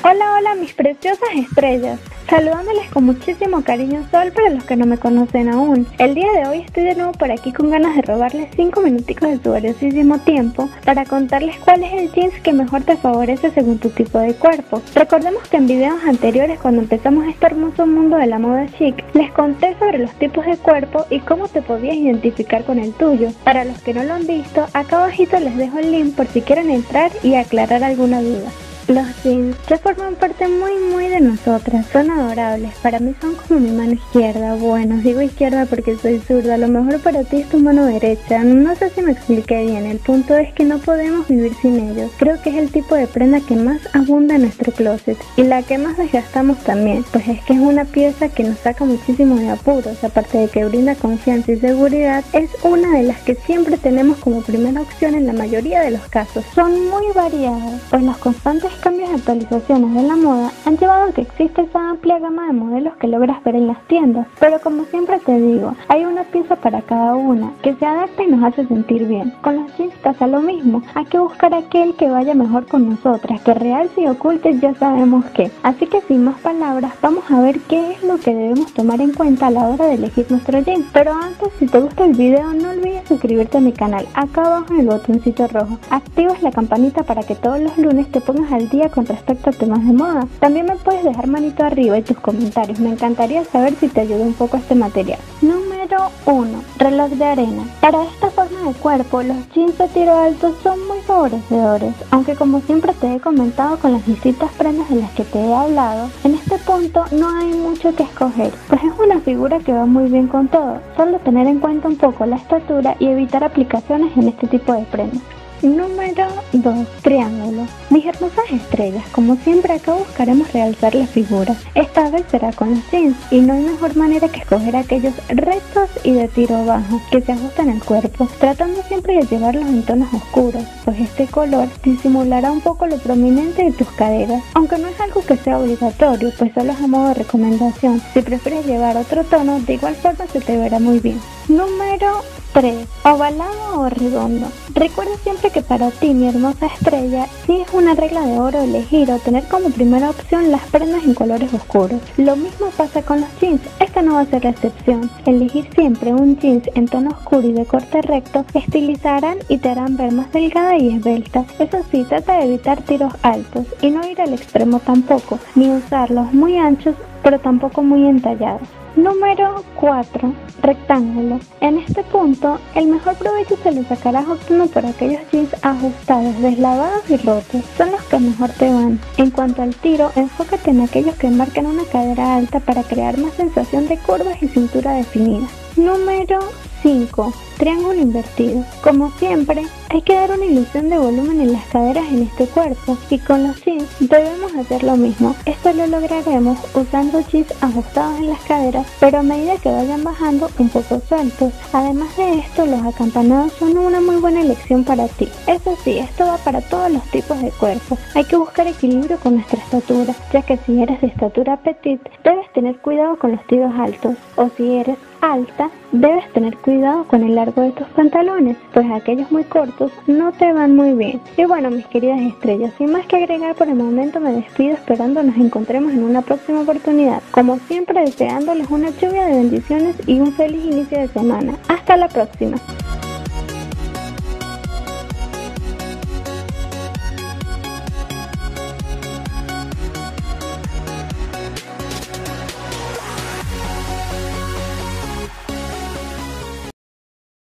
Hola, hola mis preciosas estrellas, saludándoles con muchísimo cariño Sol para los que no me conocen aún. El día de hoy estoy de nuevo por aquí con ganas de robarles 5 minuticos de su valiosísimo tiempo para contarles cuál es el jeans que mejor te favorece según tu tipo de cuerpo. Recordemos que en videos anteriores, cuando empezamos este hermoso mundo de la moda chic, les conté sobre los tipos de cuerpo y cómo te podías identificar con el tuyo. Para los que no lo han visto, acá abajito les dejo el link por si quieren entrar y aclarar alguna duda. Los jeans que forman parte muy de nosotras, son adorables, para mí son como mi mano izquierda. Bueno, digo izquierda porque soy zurda, a lo mejor para ti es tu mano derecha, no sé si me expliqué bien, el punto es que no podemos vivir sin ellos. Creo que es el tipo de prenda que más abunda en nuestro closet y la que más desgastamos también, pues es que es una pieza que nos saca muchísimo de apuros, aparte de que brinda confianza y seguridad, es una de las que siempre tenemos como primera opción en la mayoría de los casos. Son muy variadas, pues los constantes cambios y actualizaciones de la moda han llevado a que exista esa amplia gama de modelos que logras ver en las tiendas, pero como siempre te digo, hay una pieza para cada una, que se adapta y nos hace sentir bien. Con los jeans pasa lo mismo, hay que buscar aquel que vaya mejor con nosotras, que realce y oculte ya sabemos qué. Así que sin más palabras, vamos a ver qué es lo que debemos tomar en cuenta a la hora de elegir nuestro jean. Pero antes, si te gusta el video, no olvides suscribirte a mi canal, acá abajo en el botoncito rojo. Activas la campanita para que todos los lunes te pongas al día con respecto a temas de moda. También me puedes dejar manito arriba y tus comentarios, me encantaría saber si te ayuda un poco este material. Número 1. Reloj de arena. Para esta forma de cuerpo, los jeans de tiro alto son muy favorecedores, aunque como siempre te he comentado con las distintas prendas de las que te he hablado, en este punto no hay mucho que escoger, pues es una figura que va muy bien con todo, solo tener en cuenta un poco la estatura y evitar aplicaciones en este tipo de prendas. Número 2. Triángulo. Mis hermosas estrellas, como siempre acá buscaremos realzar la figura. Esta vez será con los jeans y no hay mejor manera que escoger aquellos rectos y de tiro bajo que se ajustan al cuerpo, tratando siempre de llevarlos en tonos oscuros, pues este color disimulará un poco lo prominente de tus caderas, aunque no es algo que sea obligatorio, pues solo es a modo de recomendación. Si prefieres llevar otro tono, de igual forma se te verá muy bien. Número 3. Ovalado o redondo. Recuerda siempre que para ti, mi hermosa estrella, sí es una regla de oro elegir o tener como primera opción las prendas en colores oscuros. Lo mismo pasa con los jeans, esta no va a ser la excepción. Elegir siempre un jeans en tono oscuro y de corte recto estilizarán y te harán ver más delgada y esbelta. Eso sí, trata de evitar tiros altos y no ir al extremo tampoco, ni usarlos muy anchos pero tampoco muy entallados. Número 4. Rectángulo. En este punto, el mejor provecho se lo sacarás optando por aquellos jeans ajustados, deslavados y rotos. Son los que mejor te van. En cuanto al tiro, enfócate en aquellos que marcan una cadera alta para crear más sensación de curvas y cintura definida. Número 5. Triángulo invertido. Como siempre, hay que dar una ilusión de volumen en las caderas en este cuerpo y con los jeans debemos hacer lo mismo. Esto lo lograremos usando jeans ajustados en las caderas, pero a medida que vayan bajando un poco sueltos. Además de esto, los acampanados son una muy buena elección para ti. Eso sí, esto va para todos los tipos de cuerpo. Hay que buscar equilibrio con nuestra estatura, ya que si eres de estatura petite, debes tener cuidado con los tiros altos, o si eres alta, debes tener cuidado con el largo de tus pantalones, pues aquellos muy cortos no te van muy bien. Y bueno, mis queridas estrellas, sin más que agregar por el momento me despido esperando nos encontremos en una próxima oportunidad. Como siempre deseándoles una lluvia de bendiciones y un feliz inicio de semana. Hasta la próxima.